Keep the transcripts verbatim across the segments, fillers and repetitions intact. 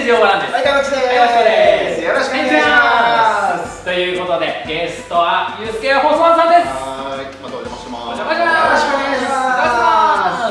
ジオバランです。 はい、かのちです。よろしくお願いします。 ということで、ゲストはゆうすけホースマンさんです。 はい、またお邪魔します。 お邪魔します。よろしくお願いします。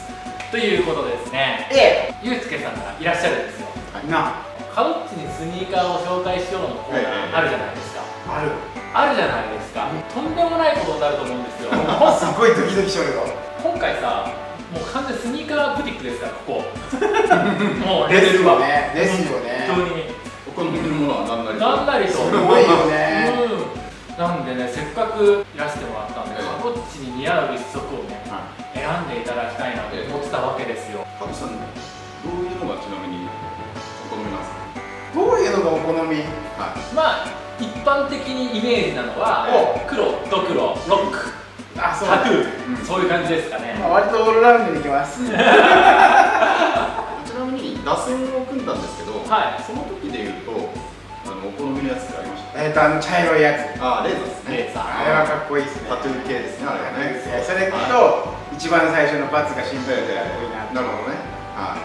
ということでですね、ええ、ゆうすけさんがいらっしゃるんですよ。 な、 カドッチにスニーカーを紹介しようのコーナーあるじゃないですか。 ある。 あるじゃないですか。とんでもないことになると思うんですよ。 すごいドキドキしよるよ。 今回さ、もう完全スニーカーブティックですから、ここ。もうレベルは。 ですよね。 本当に。 お好みのものは何なりと。 なんなりと。 すごいよね。 うん。なんでね、せっかくいらしてもらったんで、カドッチに似合う一足をね、選んでいただきたいなと思ってたわけですよ。 カドさん、どういうのがちなみにお好みなんですか。 どういうのがお好み。 はい。まあ、一般的にイメージなのは、黒、ドクロ、ロック。 あ、そうタトゥー、そういう感じですかね。 割とオールラウンドにいきます。ちなみに打線を組んだんですけど、はい、その時でいうとあのお好みのやつってありました。えっとあの茶色いやつ。ああ、レーザーですね。レーザー。あれはかっこいいですね。タトゥー系ですね、あれはね。それと一番最初のバツがシンプルでかっこいいな。なるほどね。はい。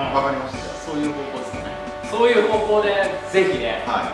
わかりました。そういう方向ですね。 そういう方向でぜひね、はい、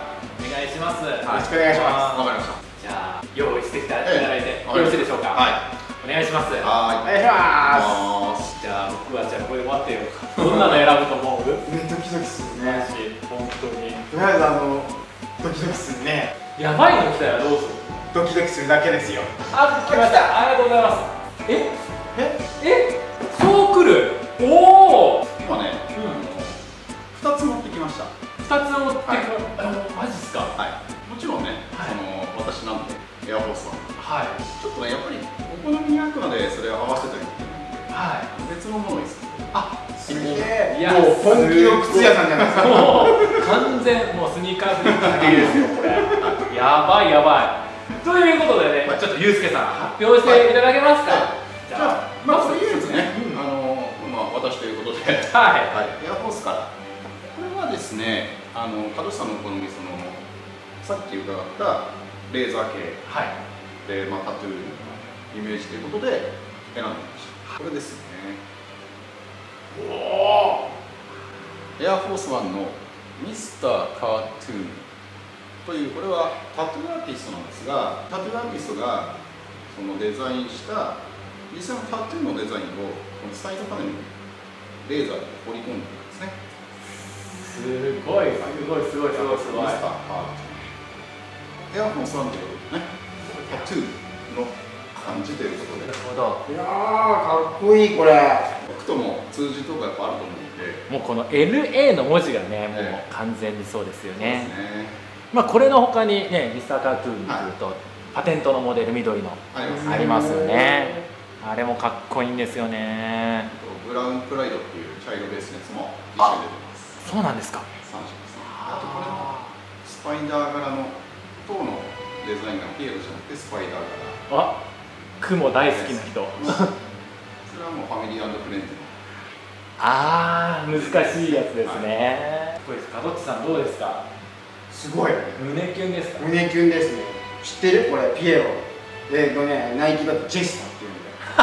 お願いします。よろしくお願いします。 わかりました。 じゃあ用意してきていただいてよろしいでしょうか。はい、お願いします。 はい、 お願いします。 じゃあ僕はじゃあこれで待ってよ。どんなの選ぶと思う？ ね、ドキドキするね。 本当に。 とりあえずあのドキドキするね。 やばいの来たらどうする？ ドキドキするだけですよ。 あ、来ました。ありがとうございます。え？え？え？そう来る？おお。 今ね、二つ持ってきました。 二つ持ってきま。マジっすか？ はい。もちろんね、その私なんでエアフォースは、はい、ちょっとねやっぱりお好みにあくまでそれを合わせてるっていうので、はい、別のものです。あ、 すげえ。もう本気の靴屋さんじゃないですか。 もう完全もうスニーカーブリックだけですよこれ。やばいやばい。ということでね、ちょっとゆうすけさん発表していただけますか。 じゃあまあとりあえずね、あのまあ私ということで、はい、エアフォースから。これはですね、あのカドさんのお好みそのさっき伺ったレーザー系、はい、で、まあ、タトゥーイメージということで選んでみました。これですね。おお。エアフォースワンのミスターカートゥーンという、これはタトゥーアーティストなんですが、タトゥーアーティストがそのデザインした実際のタトゥーのデザインをこのサイドパネルにレーザーで彫り込んでいるんですね。 すごいすごいすごいすごいすごい。 エアフォースワンというね、タトゥーの感じということで。なるほど。 いやー、かっこいいこれ。 僕とも通じるところがやっぱあると思うので。 もうこの エルエー の文字がね、もう完全にそうですよね。そうですね。まあこれの他にね、ミスターカートゥーンというと、はい、パテントのモデル緑のありますよね。あれもかっこいいんですよね。 ブラウンプライドっていう茶色ベースのやつも一緒に出てます。 そうなんですか。 さん色ですね。あとこれもスパイダー柄の塔のデザインがピエロじゃなくてスパイダー柄。 あ、雲大好きな人。それはもうファミリー&フレンズの。 ああ、難しいやつですね。これカドッチさんどうですか。 すごい。 胸キュンですか。 胸キュンですね。知ってる？これピエロ。えっとね、ナイキだとジェスターっていうん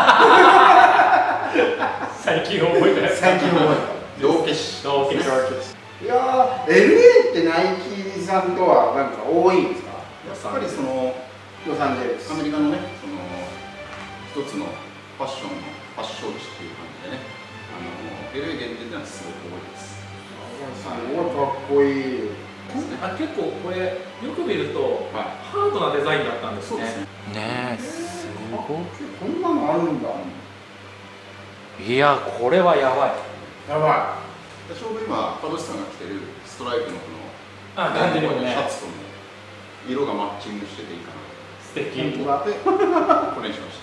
だよ。 最近覚えたやつ。 最近覚えた。 道化師。 道化師。 いやー、エルエー ってナイキさんとはなんか多いんですか。 やっぱりそのロサンゼルス、 アメリカのね、その一つのファッションの発祥地っていう感じでね、あの エルエー 限定ではすごく多いです。 すごいかっこいい。 あ、結構これよく見ると、はい、ハードなデザインだったんですね。ねえ、すごい。 こんなのあるんだ。 いや、これはやばい。 やばい。ちょうど今カドシさんが着てるストライプのこのあ、感じるね。 シャツとも色がマッチングしてていいかな。 素敵。 で、これにしました。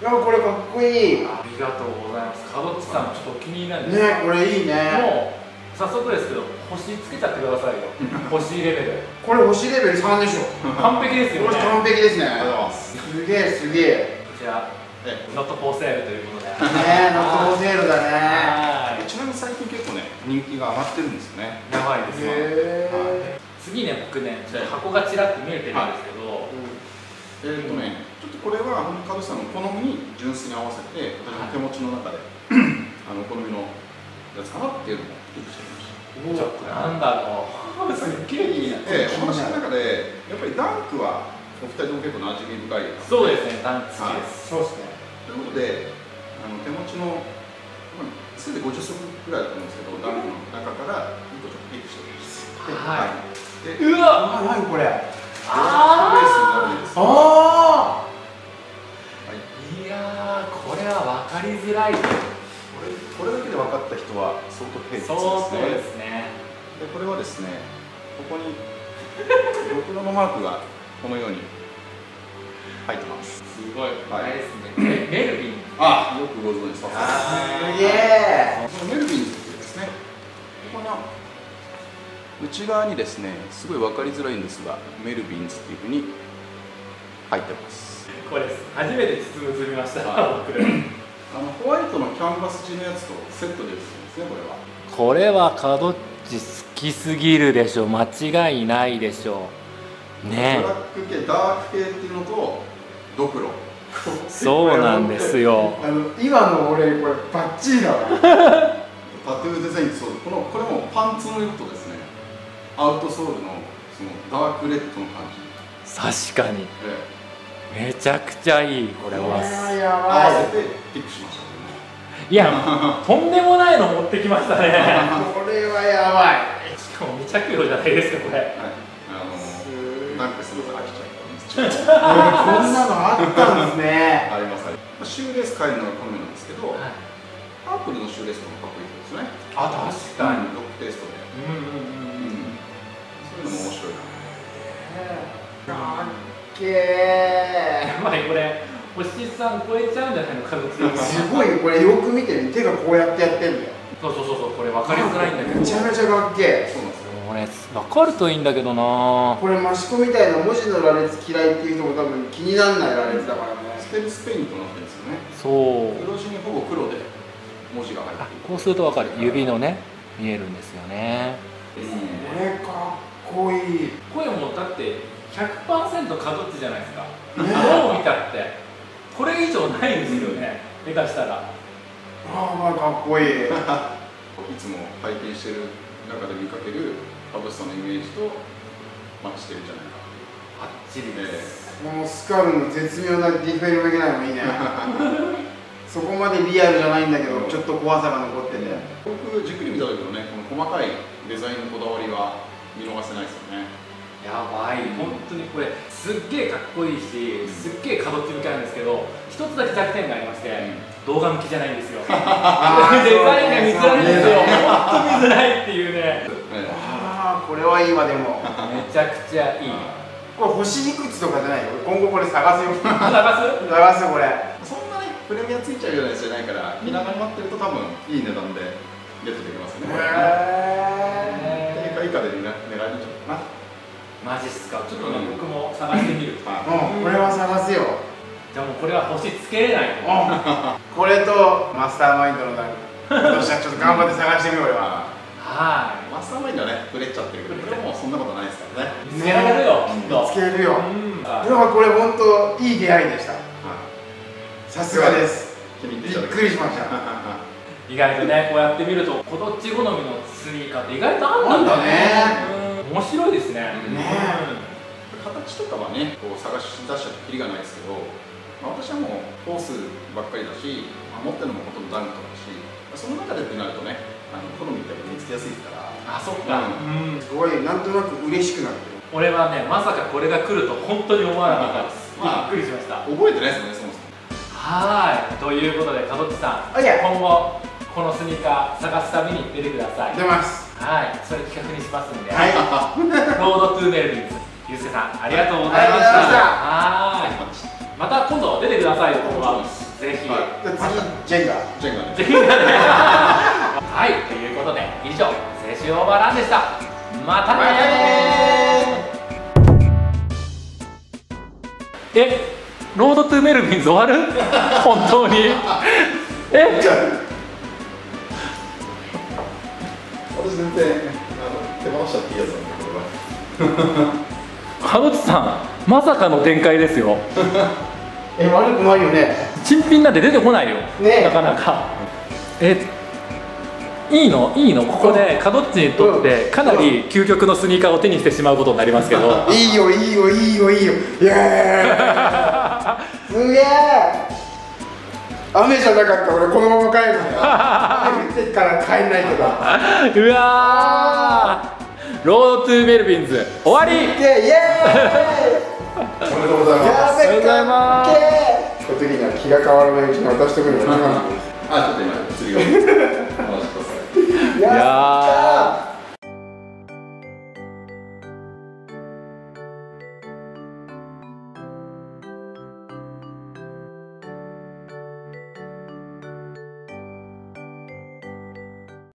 いや、これかっこいい。 ありがとうございます。カドッチさん、ちょっとお気に入りなんですね、これいいね。もう早速ですけど、星つけちゃってくださいよ。星レベル。 これ星レベルさんでしょ。 完璧ですよね。 完璧ですね。すげえすげえ。 こちら、ノットフォーセールということで。 ね、ノットフォーセールだね。 ちなみに最近結構ね、人気が上がってるんですよね。 やばいですよ。次ね、僕ね、ちょっと箱がちらっと見えてるんですけど、 えっとね、ちょっとこれはカドさんの好みに純粋に合わせて、私の手持ちの中であのお好みのやつかなっていうのもピックしてみました。 ちょっとなんだろうすっげえいいな。 ええ、お話の中でやっぱりダンクはお二人とも結構馴染み深い。 そうですね、ダンク好きです。 そうですね。 ということで、あの手持ちのせいぜいごじゅっ足ぐらいだと思うんですけど、ダンクの中からいっこちょっとピックしておきます。 はい。 で、 うわ、 何これ。 あレースになるんです。 ああ。 いやー、これは分かりづらい。これこれだけで分かった人は相当平気ですね。 相当ですね。 でこれはですね、ここにろくろのマークがこのように入ってます。 すごい。はい、ですね。メルビン。 あ、よくご存知です。 すげえ。 このメルビンズっていうですね、ここの内側にですね、すごい分かりづらいんですが、メルビンズっていうふうに入ってます。 これです。初めて実物見ました。僕。 あのホワイトのキャンバス地のやつとセットで売ってるんですね、これは。 これはカドッチ好きすぎるでしょ、間違いないでしょうね。 ブラック系、ダーク系っていうのとドクロ。 そうなんですよ。 あの今の俺これバッチリだわ。 タトゥーデザイン、そう、このこれもパンツの色とですね、アウトソールのそのダークレッドの感じ。確かに。ええ、めちゃくちゃいい。これは合わせてピックしました。 いや、とんでもないの持ってきましたね。 これはやばい。 しかも未着用じゃないですか、これ。はい、 あのなんかすごく飽きちゃったんです。こんなのあったんですね。 あります。シューレース変えるのが好みなんですけど、パープルのシューレースとかかっこいいですね。 あ、確かに。 ロックテイストで。うんうんうん。そういうのも面白いな。 かっけー。 やばい、これ星さん超えちゃうんじゃないのか。 すごい、これよく見てみ、手がこうやってやってんだよ。 そうそうそうそう、これ分かりづらいんだけど。 めちゃめちゃかっけー。 そうなんですよ。 これ分かるといいんだけどな。 これ益子みたいな文字の羅列嫌いっていう人も多分気にならない羅列だからね。 ステルスペイントになってるんですよね。 そう。 黒地にほぼ黒で文字が入ってる。 こうすると分かる。指のね、見えるんですよね。 これかっこいい。 これもだってひゃくパーセントカドッチじゃないですか。どう見たってこれ以上ないですよね。下手したら。 ああ、かっこいい。いつも拝見してる中で見かけるカドッチさんのイメージとマッチしてるんじゃないか。 バッチリです。 このスカルの絶妙なディフェルメがないのもいいね。そこまでリアルじゃないんだけど、ちょっと怖さが残ってて。 僕じっくり見た時のね、この細かいデザインのこだわりは見逃せないですよね。 やばい、本当にこれすっげえかっこいいし、すっげえカドッチ向きなんですけど、一つだけ弱点がありまして、動画向きじゃないんですよ。デザインが見づらいんですよ。本当見づらいっていうね。 ああ、これはいいわ。でもめちゃくちゃいい。 これ星いくつとかじゃないよ。今後これ探すよ。探す探すこれ。 そんなにプレミアついちゃうようなやつじゃないから、気長に待ってると多分いい値段でゲットできますよね。へえ。定価以下で狙えるんじゃないかな。 マジっすか。ちょっとね、僕も探してみる。 うん、これは探すよ。 じゃあもうこれは星つけれない。 これとマスターマインドの段今年はちょっと頑張って探してみようよ。 はい。 マスターマインドはね、触れちゃってるけど、これもそんなことないですからね。 見つけられるよ。 見つけるよ。でもこれ本当いい出会いでした。さすがです。びっくりしました。 意外とね、こうやって見るとコドッチ好みのスニーカーって意外とあるんだね。面白いですね。 形とかはね、こう探し出しちゃってきりがないですけど、私はもうコースばっかりだし、持ってるのもほとんどダンクとかだし、その中でってなるとね、あの好みって見つけやすいですから。 あ、そっか。 すごい、なんとなく嬉しくなってる。 俺はね、まさかこれが来ると本当に思わなかったです。びっくりしました。 覚えてないですよね、そもそも。 はい、ということで、カドッチさん、今後このスニーカー探すために出てください。 出ます。 はい、それ企画にしますんで。 はい。 ロードトゥーメルビンズ、ゆうすけさん、ありがとうございました。はい。また今度出てくださいよ、ここは。ぜひ。 次、ジェンガ。 ジェンガね。 ジェンガね。はい、ということで、以上、青春オーバーランでした。またねー。え、ロードトゥーメルビンズ終わる？本当に？え？ 私全然あの手放しちゃっていいやつなんで、これは。 カドッチさん、まさかの展開ですよ。 え、悪くないよね。 新品なんて出てこないよ。 ね、 なかなか。え、 いいのいいのここでカドッチにとってかなり究極のスニーカーを手にしてしまうことになりますけど、 いいよいいよいいよいいよ、イエーイすげえ。雨じゃなかったら俺このまま帰るんだよ。雨降ってっから帰んないけど。 うわー、ロードトゥーメルビンズ終わり。イエーイ。 おめでとうございます。 おめでとうございます。 この時には気が変わらないうちに渡してくるのが一番です。 あ、ちょっと今釣りを回してください。 いやー。